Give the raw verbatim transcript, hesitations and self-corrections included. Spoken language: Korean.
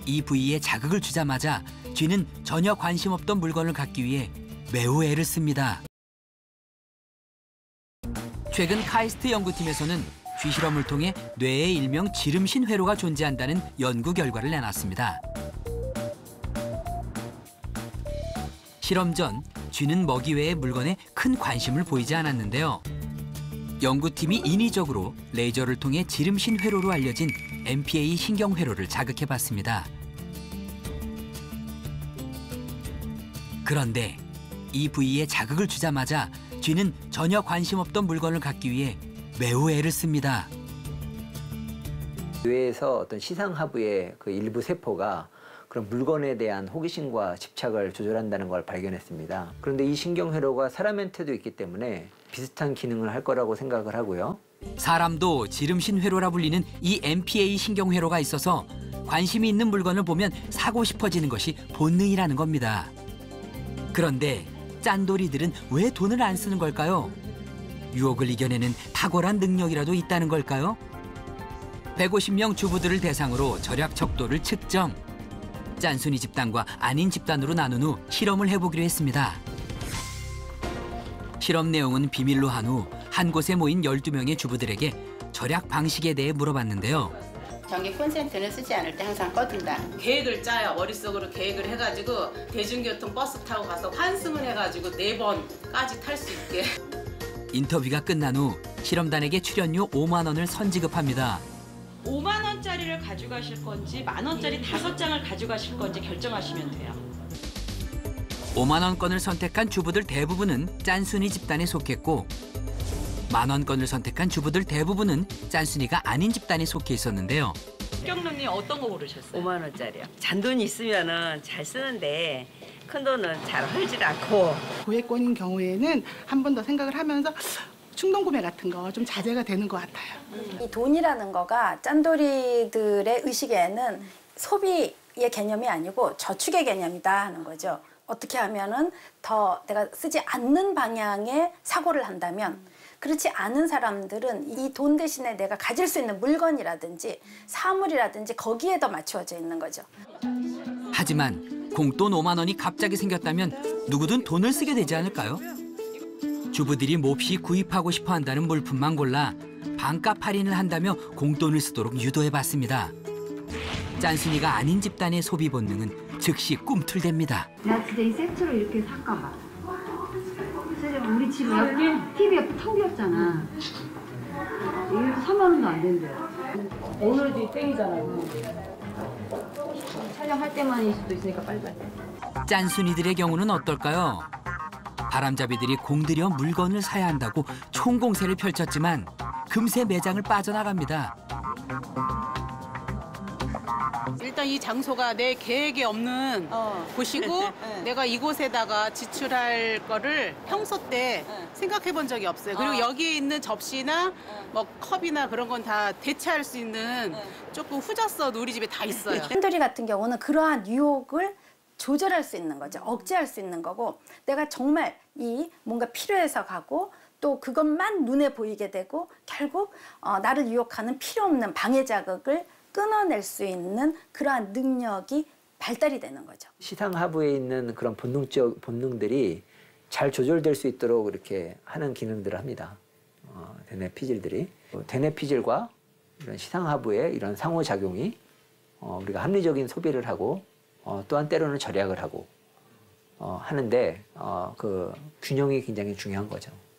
이 부위에 자극을 주자마자 쥐는 전혀 관심 없던 물건을 갖기 위해 매우 애를 씁니다. 최근 카이스트 연구팀에서는 쥐 실험을 통해 뇌에 일명 지름신 회로가 존재한다는 연구 결과를 내놨습니다. 실험 전 쥐는 먹이 외의 물건에 큰 관심을 보이지 않았는데요. 연구팀이 인위적으로 레이저를 통해 지름신 회로로 알려진 엠피에이 신경회로를 자극해봤습니다. 그런데 이 부위에 자극을 주자마자 쥐는 전혀 관심 없던 물건을 갖기 위해 매우 애를 씁니다. 뇌에서 어떤 시상하부의 그 일부 세포가 그런 물건에 대한 호기심과 집착을 조절한다는 걸 발견했습니다. 그런데 이 신경회로가 사람한테도 있기 때문에 비슷한 기능을 할 거라고 생각을 하고요. 사람도 지름신 회로라 불리는 이 엠피에이 신경회로가 있어서 관심이 있는 물건을 보면 사고 싶어지는 것이 본능이라는 겁니다. 그런데 짠돌이들은 왜 돈을 안 쓰는 걸까요? 유혹을 이겨내는 탁월한 능력이라도 있다는 걸까요? 백오십 명 주부들을 대상으로 절약 척도를 측정. 짠순이 집단과 아닌 집단으로 나눈 후 실험을 해보기로 했습니다. 실험 내용은 비밀로 한 후 한 곳에 모인 열두 명의 주부들에게 절약 방식에 대해 물어봤는데요. 전기 콘센트는 쓰지 않을 때 항상 꺼둔다. 계획을 짜요. 머릿속으로 계획을 해가지고 대중교통 버스 타고 가서 환승을 해가지고 네 번까지 탈 수 있게. 인터뷰가 끝난 후 실험단에게 출연료 오만 원을 선지급합니다. 오만 원짜리를 가져가실 건지 만 원짜리 다섯 장을 가져가실 건지 결정하시면 돼요. 오만 원권을 선택한 주부들 대부분은 짠순이 집단에 속했고 만 원권을 선택한 주부들 대부분은 짠순이가 아닌 집단에 속해 있었는데요. 경남님 어떤 거 고르셨어요? 오만 원짜리요. 잔돈이 있으면은 잘 쓰는데 큰 돈은 잘 헐질 않고. 고액권인 경우에는 한 번 더 생각을 하면서 충동 구매 같은 거 좀 자제가 되는 것 같아요. 이 돈이라는 거가 짠돌이들의 의식에는 소비의 개념이 아니고 저축의 개념이다 하는 거죠. 어떻게 하면은 더 내가 쓰지 않는 방향의 사고를 한다면 그렇지 않은 사람들은 이 돈 대신에 내가 가질 수 있는 물건이라든지 사물이라든지 거기에 더 맞추어져 있는 거죠. 하지만 공돈 오만 원이 갑자기 생겼다면 누구든 돈을 쓰게 되지 않을까요? 주부들이 몹시 구입하고 싶어 한다는 물품만 골라 반값 할인을 한다며 공돈을 쓰도록 유도해봤습니다. 짠순이가 아닌 집단의 소비 본능은 즉시 꿈틀댑니다. 야, 진짜 이 세트로 이렇게 살까 봐. 우리 집 옆, 티비 옆에 텅 비었잖아. 이거 삼만 원도 안 된대요. 오늘도 땡이잖아요. 촬영할 때만일 수도 있으니까 빨리빨리. 짠순이들의 경우는 어떨까요? 바람잡이들이 공들여 물건을 사야 한다고 총공세를 펼쳤지만 금세 매장을 빠져나갑니다. 일단 이 장소가 내 계획에 없는 어. 곳이고 네. 내가 이곳에다가 지출할 거를 평소 때 네. 생각해 본 적이 없어요. 그리고 어. 여기에 있는 접시나 네. 뭐 컵이나 그런 건 다 대체할 수 있는 네. 조금 후졌어도 우리 집에 다 있어요. 짠돌이 같은 경우는 그러한 유혹을 조절할 수 있는 거죠. 억제할 수 있는 거고 내가 정말 이 뭔가 필요해서 가고 또 그것만 눈에 보이게 되고 결국 어, 나를 유혹하는 필요 없는 방해 자극을 끊어낼 수 있는 그러한 능력이 발달이 되는 거죠. 시상하부에 있는 그런 본능적 본능들이 잘 조절될 수 있도록 이렇게 하는 기능들을 합니다. 어, 대뇌 피질들이 대뇌 피질과 이런 시상하부의 이런 상호작용이 어, 우리가 합리적인 소비를 하고 어, 또한 때로는 절약을 하고 어, 하는데 어, 그 균형이 굉장히 중요한 거죠.